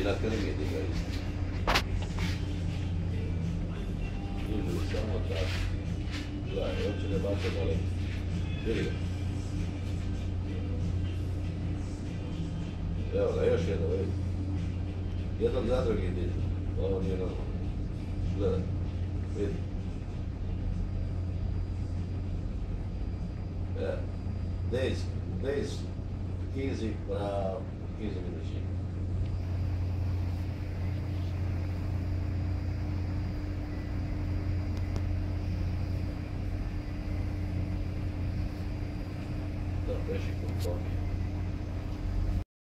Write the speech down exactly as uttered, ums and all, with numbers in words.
not gonna get you guys. Usually samo tako. Gledaj, uopće ne bacam, ali vidi ga. Evo ga, još jedno, vidi. Jednog za drugi dižu. Ovo nije normalno. Gledaj, vidi. Yeah. Days, days, easy, uh, easy machine. The fishing from